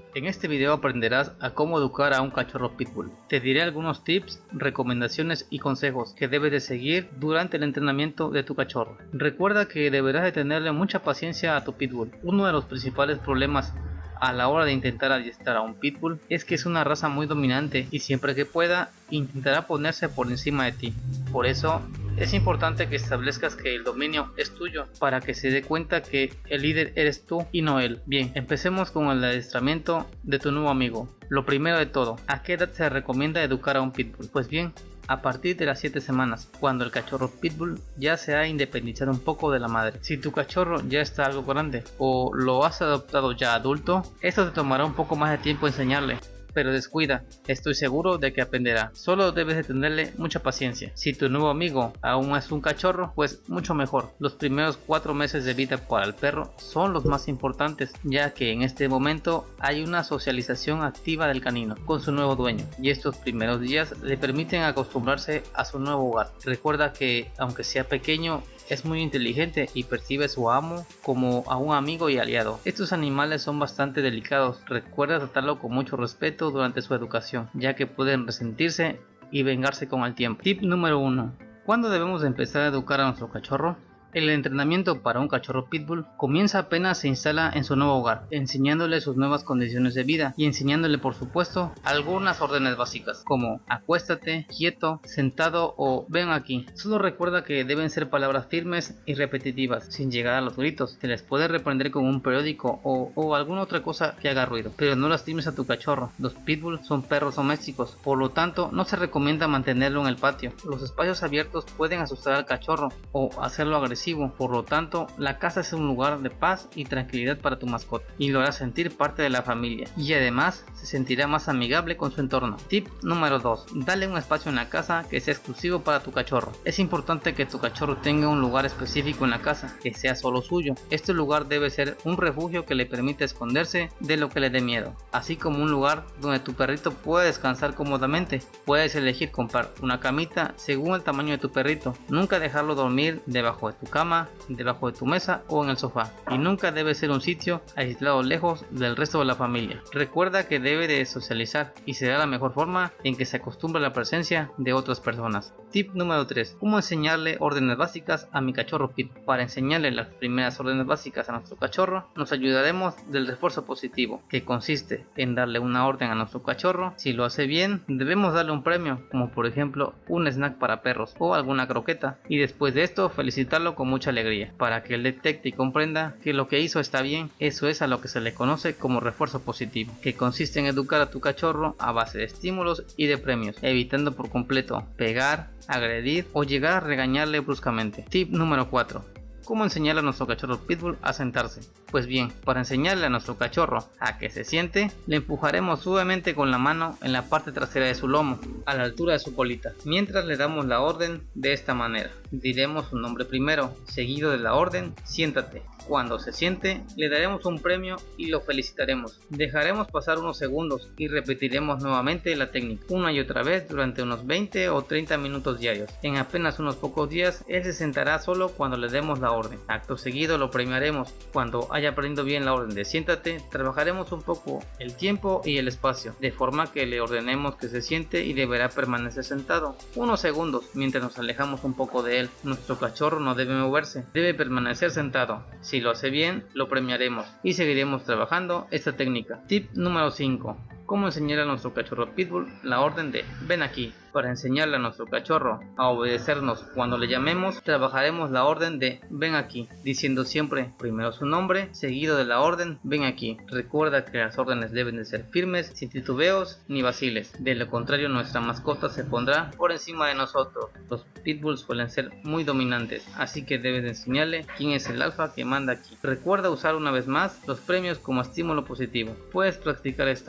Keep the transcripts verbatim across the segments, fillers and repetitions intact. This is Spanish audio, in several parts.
En este video aprenderás a cómo educar a un cachorro pitbull. Te diré algunos tips, recomendaciones y consejos que debes de seguir durante el entrenamiento de tu cachorro. Recuerda que deberás de tenerle mucha paciencia a tu pitbull. Uno de los principales problemas a la hora de intentar adiestrar a un pitbull es que es una raza muy dominante y siempre que pueda intentará ponerse por encima de ti. Por eso es importante que establezcas que el dominio es tuyo para que se dé cuenta que el líder eres tú y no él. Bien, empecemos con el adiestramiento de tu nuevo amigo. Lo primero de todo, ¿a qué edad se recomienda educar a un pitbull? Pues bien, a partir de las siete semanas, cuando el cachorro pitbull ya se ha independizado un poco de la madre. Si tu cachorro ya está algo grande o lo has adoptado ya adulto, esto te tomará un poco más de tiempo enseñarle. Pero descuida, estoy seguro de que aprenderá. Solo debes de tenerle mucha paciencia. Si tu nuevo amigo aún es un cachorro, pues mucho mejor. Los primeros cuatro meses de vida para el perro son los más importantes, ya que en este momento hay una socialización activa del canino con su nuevo dueño, y estos primeros días le permiten acostumbrarse a su nuevo hogar. Recuerda que aunque sea pequeño, es muy inteligente y percibe a su amo como a un amigo y aliado. Estos animales son bastante delicados. Recuerda tratarlo con mucho respeto durante su educación, ya que pueden resentirse y vengarse con el tiempo. Tip número uno. ¿Cuándo debemos empezar a educar a nuestro cachorro? El entrenamiento para un cachorro pitbull comienza apenas se instala en su nuevo hogar, enseñándole sus nuevas condiciones de vida y enseñándole por supuesto algunas órdenes básicas como acuéstate, quieto, sentado o ven aquí. Solo recuerda que deben ser palabras firmes y repetitivas, sin llegar a los gritos. Se les puede reprender con un periódico o, o alguna otra cosa que haga ruido, pero no lastimes a tu cachorro. Los pitbull son perros domésticos, por lo tanto no se recomienda mantenerlo en el patio. Los espacios abiertos pueden asustar al cachorro o hacerlo agresivo. Por lo tanto, la casa es un lugar de paz y tranquilidad para tu mascota y lo hará sentir parte de la familia, y además se sentirá más amigable con su entorno. Tip número dos. Dale un espacio en la casa que sea exclusivo para tu cachorro. Es importante que tu cachorro tenga un lugar específico en la casa que sea solo suyo. Este lugar debe ser un refugio que le permita esconderse de lo que le dé miedo, así como un lugar donde tu perrito pueda descansar cómodamente. Puedes elegir comprar una camita según el tamaño de tu perrito. Nunca dejarlo dormir debajo de tu cama, debajo de tu mesa o en el sofá, y nunca debe ser un sitio aislado lejos del resto de la familia. Recuerda que debe de socializar y será la mejor forma en que se acostumbre a la presencia de otras personas. Tip número tres. ¿Cómo enseñarle órdenes básicas a mi cachorro pitbull? Para enseñarle las primeras órdenes básicas a nuestro cachorro, nos ayudaremos del refuerzo positivo, que consiste en darle una orden a nuestro cachorro. Si lo hace bien, debemos darle un premio, como por ejemplo un snack para perros o alguna croqueta, y después de esto felicitarlo con mucha alegría, para que él detecte y comprenda que lo que hizo está bien. Eso es a lo que se le conoce como refuerzo positivo, que consiste en educar a tu cachorro a base de estímulos y de premios, evitando por completo pegar, agredir o llegar a regañarle bruscamente. Tip número cuatro. ¿Cómo enseñarle a nuestro cachorro pitbull a sentarse? Pues bien, para enseñarle a nuestro cachorro a que se siente, le empujaremos suavemente con la mano en la parte trasera de su lomo, a la altura de su colita, mientras le damos la orden de esta manera. Diremos su nombre primero, seguido de la orden siéntate. Cuando se siente, le daremos un premio y lo felicitaremos. Dejaremos pasar unos segundos y repetiremos nuevamente la técnica, una y otra vez durante unos veinte o treinta minutos diarios. En apenas unos pocos días, él se sentará solo cuando le demos la orden. Acto seguido lo premiaremos. Cuando haya aprendido bien la orden de siéntate, trabajaremos un poco el tiempo y el espacio, de forma que le ordenemos que se siente y deberá permanecer sentado unos segundos mientras nos alejamos un poco de él. Nuestro cachorro no debe moverse, debe permanecer sentado. Si lo hace bien, lo premiaremos y seguiremos trabajando esta técnica. Tip número cinco. ¿Cómo enseñar a nuestro cachorro pitbull la orden de ven aquí? Para enseñarle a nuestro cachorro a obedecernos cuando le llamemos, trabajaremos la orden de ven aquí, diciendo siempre primero su nombre, seguido de la orden ven aquí. Recuerda que las órdenes deben de ser firmes, sin titubeos ni vaciles. De lo contrario, nuestra mascota se pondrá por encima de nosotros. Los pitbulls suelen ser muy dominantes, así que debes de enseñarle quién es el alfa que manda aquí. Recuerda usar una vez más los premios como estímulo positivo. Puedes practicar esta orden mientras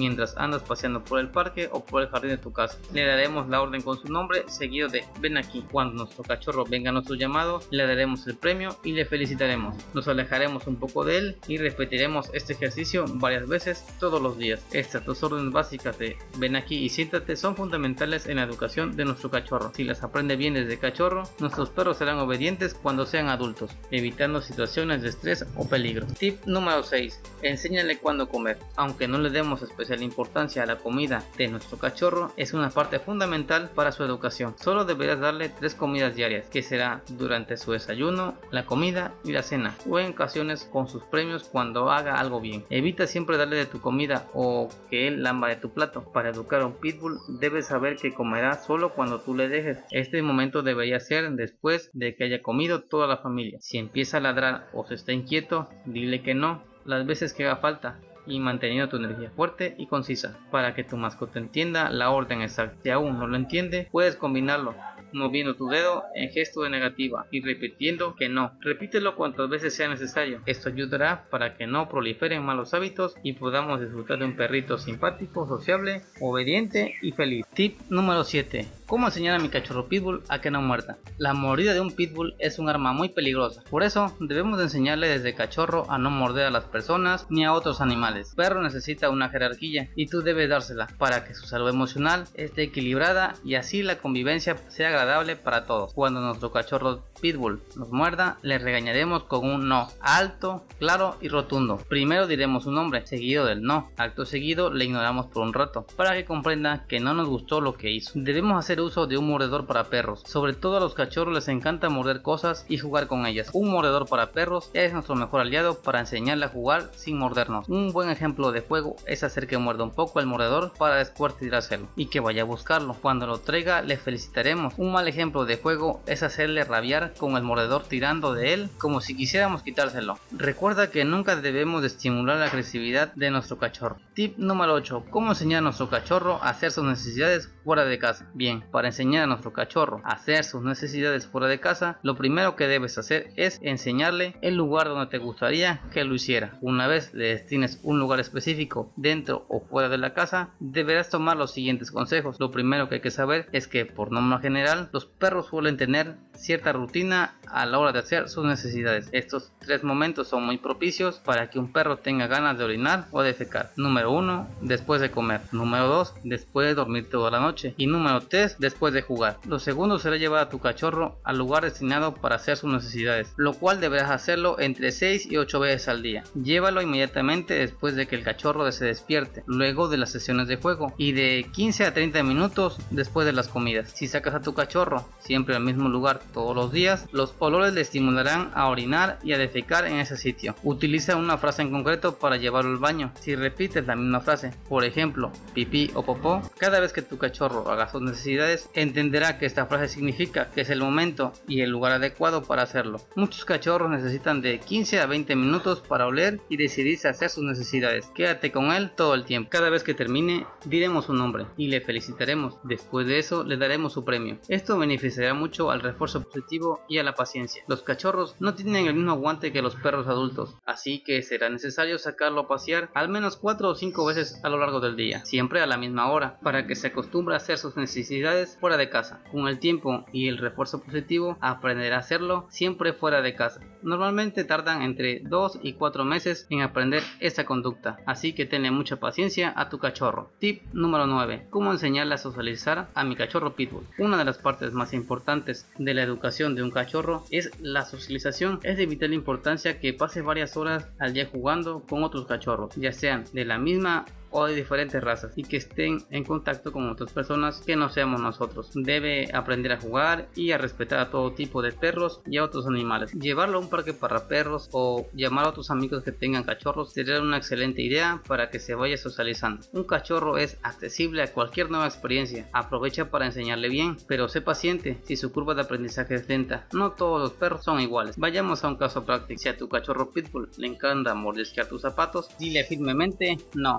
mientras andas paseando por el parque o por el jardín de tu casa. Le daremos la orden con su nombre seguido de ven aquí. Cuando nuestro cachorro venga a nuestro llamado, le daremos el premio y le felicitaremos. Nos alejaremos un poco de él y repetiremos este ejercicio varias veces todos los días. Estas dos órdenes básicas de ven aquí y siéntate son fundamentales en la educación de nuestro cachorro. Si las aprende bien desde cachorro, nuestros perros serán obedientes cuando sean adultos, evitando situaciones de estrés o peligro. Tip número seis. Enséñale cuándo comer. Aunque no le demos especial importancia a la comida de nuestro cachorro, es una parte fundamental para su educación. Solo deberás darle tres comidas diarias, que será durante su desayuno, la comida y la cena, o en ocasiones con sus premios cuando haga algo bien. Evita siempre darle de tu comida o que él lamba de tu plato. Para educar a un pitbull debes saber que comerá solo cuando tú le dejes. Este momento debería ser después de que haya comido toda la familia. Si empieza a ladrar o se está inquieto, dile que no las veces que haga falta, y manteniendo tu energía fuerte y concisa para que tu mascota entienda la orden exacta. Si aún no lo entiende, puedes combinarlo moviendo tu dedo en gesto de negativa y repitiendo que no. Repítelo cuantas veces sea necesario. Esto ayudará para que no proliferen malos hábitos y podamos disfrutar de un perrito simpático, sociable, obediente y feliz. Tip número siete. ¿Cómo enseñar a mi cachorro pitbull a que no muerda? La mordida de un pitbull es un arma muy peligrosa. Por eso debemos de enseñarle desde cachorro a no morder a las personas ni a otros animales. El perro necesita una jerarquía y tú debes dársela para que su salud emocional esté equilibrada y así la convivencia sea agradable para todos. Cuando nuestro cachorro pitbull nos muerda, le regañaremos con un no alto, claro y rotundo. Primero diremos su nombre, seguido del no. Acto seguido le ignoramos por un rato para que comprenda que no nos gustó lo que hizo. Debemos hacer uso de un mordedor para perros. Sobre todo a los cachorros les encanta morder cosas y jugar con ellas. Un mordedor para perros es nuestro mejor aliado para enseñarle a jugar sin mordernos. Un buen ejemplo de juego es hacer que muerda un poco el mordedor para después tirárselo y que vaya a buscarlo. Cuando lo traiga le felicitaremos. Un mal ejemplo de juego es hacerle rabiar con el mordedor tirando de él como si quisiéramos quitárselo. Recuerda que nunca debemos de estimular la agresividad de nuestro cachorro. Tip número ocho. ¿Cómo enseñar a nuestro cachorro a hacer sus necesidades fuera de casa? Bien, para enseñar a nuestro cachorro a hacer sus necesidades fuera de casa, lo primero que debes hacer es enseñarle el lugar donde te gustaría que lo hiciera. Una vez le destines un lugar específico dentro o fuera de la casa, deberás tomar los siguientes consejos. Lo primero que hay que saber es que por norma general los perros suelen tener cierta rutina a la hora de hacer sus necesidades. Estos tres momentos son muy propicios para que un perro tenga ganas de orinar o defecar. Número uno, después de comer. Número dos, después de dormir toda la noche. Y número tres, después de jugar. Lo segundo será llevar a tu cachorro al lugar destinado para hacer sus necesidades, lo cual deberás hacerlo entre seis y ocho veces al día. Llévalo inmediatamente después de que el cachorro se despierte, luego de las sesiones de juego, y de quince a treinta minutos después de las comidas. Si sacas a tu cachorro siempre al mismo lugar todos los días, los olores le estimularán a orinar y a defecar en ese sitio. Utiliza una frase en concreto para llevarlo al baño. Si repites la misma frase, por ejemplo, pipí o popó, cada vez que tu cachorro haga sus necesidades, entenderá que esta frase significa que es el momento y el lugar adecuado para hacerlo. Muchos cachorros necesitan de quince a veinte minutos para oler y decidirse a hacer sus necesidades. Quédate con él todo el tiempo. Cada vez que termine, diremos su nombre y le felicitaremos. Después de eso, le daremos su premio. Esto beneficiará mucho al refuerzo positivo y a la paciencia. Los cachorros no tienen el mismo aguante que los perros adultos, así que será necesario sacarlo a pasear al menos cuatro o cinco veces a lo largo del día, siempre a la misma hora, para que se acostumbre a hacer sus necesidades fuera de casa. Con el tiempo y el refuerzo positivo, aprenderá a hacerlo siempre fuera de casa. Normalmente tardan entre dos y cuatro meses en aprender esta conducta, así que tenle mucha paciencia a tu cachorro. Tip número nueve. ¿Cómo enseñarle a socializar a mi cachorro pitbull? Una de las partes más importantes de la educación de un cachorro es la socialización. Es de vital importancia que pase varias horas al día jugando con otros cachorros, ya sean de la misma o de diferentes razas, y que estén en contacto con otras personas que no seamos nosotros. Debe aprender a jugar y a respetar a todo tipo de perros y a otros animales. Llevarlo a un parque para perros o llamar a otros amigos que tengan cachorros sería una excelente idea para que se vaya socializando. Un cachorro es accesible a cualquier nueva experiencia. Aprovecha para enseñarle bien, pero sé paciente si su curva de aprendizaje es lenta. No todos los perros son iguales. Vayamos a un caso práctico. Si a tu cachorro pitbull le encanta mordisquear tus zapatos, dile firmemente no, pero ofrece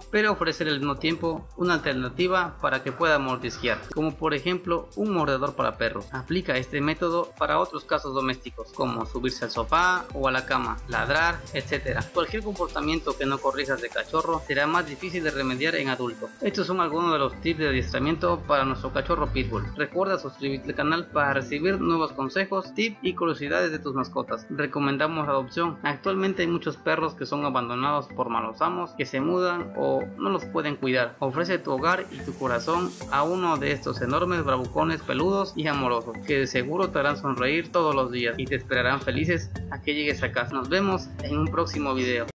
ofrecer al mismo tiempo una alternativa para que pueda mordisquear, como por ejemplo un mordedor para perros. Aplica este método para otros casos domésticos, como subirse al sofá o a la cama, ladrar, etcétera. Cualquier comportamiento que no corrijas de cachorro será más difícil de remediar en adulto. Estos son algunos de los tips de adiestramiento para nuestro cachorro pitbull. Recuerda suscribirte al canal para recibir nuevos consejos, tips y curiosidades de tus mascotas. Recomendamos la adopción. Actualmente hay muchos perros que son abandonados por malos amos, que se mudan o no los pueden cuidar. Ofrece tu hogar y tu corazón a uno de estos enormes bravucones peludos y amorosos, que de seguro te harán sonreír todos los días y te esperarán felices a que llegues a casa. Nos vemos en un próximo video.